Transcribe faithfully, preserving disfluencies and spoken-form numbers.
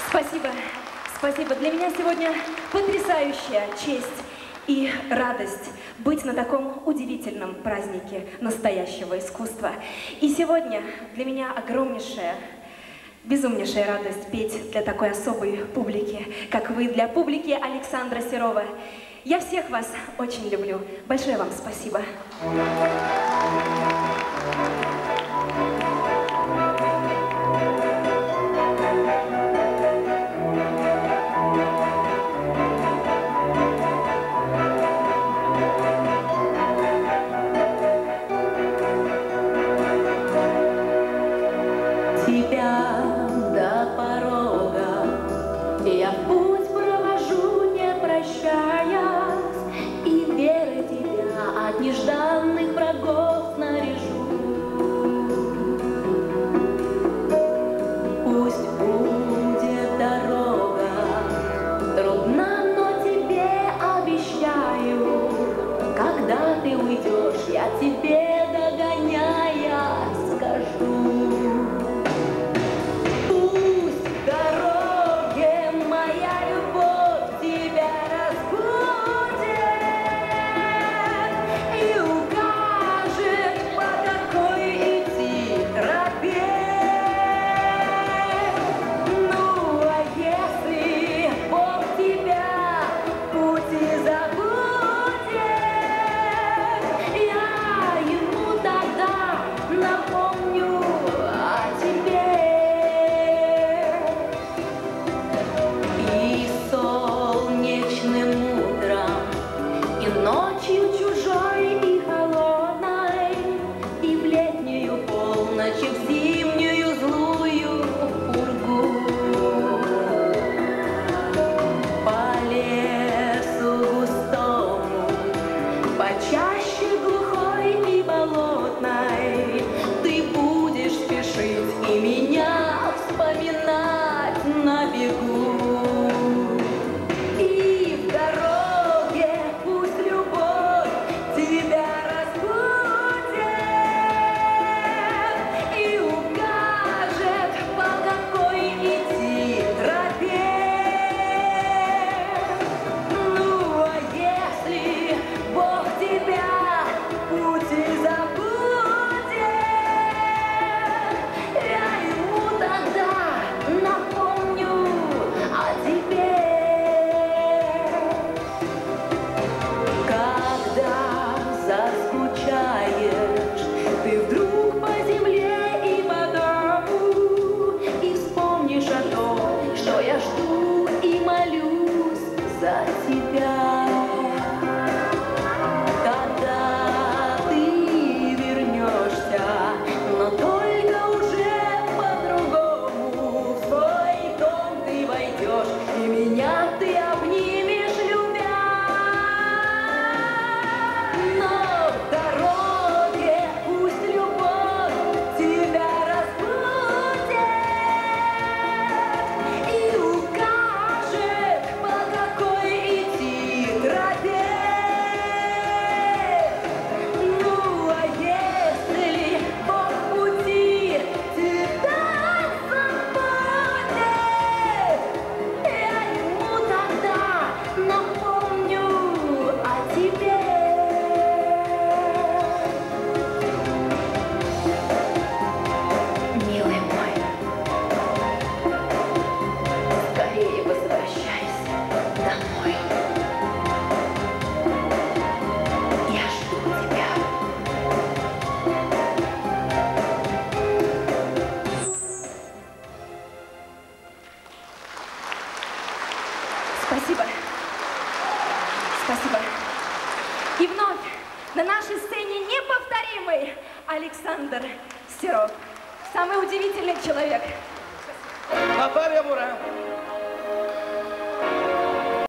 Спасибо, спасибо. Для меня сегодня потрясающая честь и радость быть на таком удивительном празднике настоящего искусства. И сегодня для меня огромнейшая, безумнейшая радость петь для такой особой публики, как вы, для публики Александра Серова. Я всех вас очень люблю. Большое вам спасибо. Нежданных врагов снаряжу. Пусть будет дорога трудна, но тебе обещаю, когда ты уйдешь, я тебе догоняя скажу. Пусть в дороге моя любовь тебя Спасибо. Спасибо. И вновь на нашей сцене неповторимый Александр Серов. Самый удивительный человек. Наталья Буре.